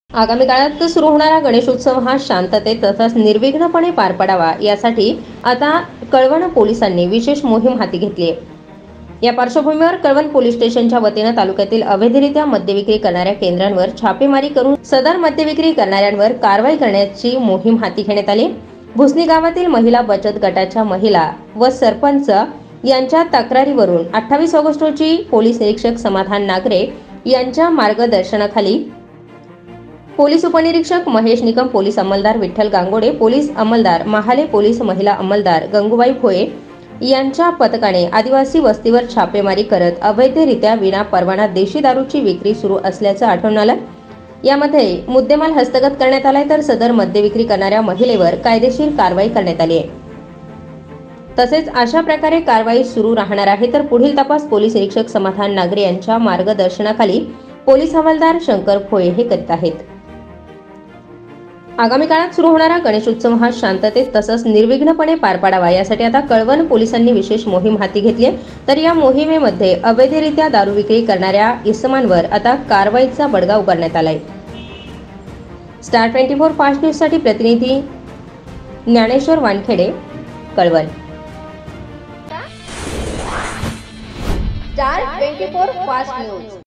आगामी काळात सुरू होणारा गणेशोत्सव हा शांततेत तसंच निर्विघ्नपणे पार पडावा यासाठी आता कळवण पोलिसांनी विशेष मोहीम हाती घेतली आहे। या पार्श्वभूमीवर कळवण पोलीस स्टेशनच्या वतीनं तालुक्यातील अवैधरित्या मद्यविक्री करणाऱ्या केंद्रांवर छापेमारी करून सदर मद्यविक्री करणाऱ्यांवर कारवाई करण्याची मोहीम हाती घेण्यात आली। भुसणी गावातील महिला बचत गटाच्या महिला व सरपंच यांच्या तक्रारीवरून 28 ऑगस्ट रोजी पोलीस निरीक्षक समाधान नागरे यांच्या मार्गदर्शनाखाली पोलीस उपनिरीक्षक महेश निकम, पोलीस अंमलदार विठ्ठल गांगोडे, पोलीस अंमलदार महाले, पोलीस महिला अंमलदार गंगूबाई भोये यांच्या पथकाने आदिवासी वस्तीवर छापेमारी करत अवैधरित्या विना परवाना देशी दारूची विक्री सुरू असल्याचं आढळून आलं। यामध्ये मुद्देमाल हस्तगत करण्यात आलाय, तर सदर मद्य विक्री करणाऱ्या महिलेवर कायदेशीर कारवाई करण्यात आली आहे। तसेच अशा प्रकारे कारवाई सुरू राहणार आहे, तर पुढील तपास पोलीस निरीक्षक समाधान नागरे यांच्या मार्गदर्शनाखाली पोलीस हवालदार शंकर भोये हे करीत आहेत। आगामी काळात सुरू होणारा गणेशोत्सव हा शांततेत तसंच निर्विघ्नपणे पार पाडावा यासाठी आता कळवण पोलिसांनी विशेष मोहीम हाती घेतली आहे। तर या मोहिमेमध्ये अवैधरित्या दारू विक्री करणाऱ्या इसमांवर आता कारवाईचा बडगा उगारण्यात आलाय। स्टार 24 फास्ट न्यूज साठी प्रतिनिधी Dnyaneshwar Wankhede, Kalwan. Star 24 fast news.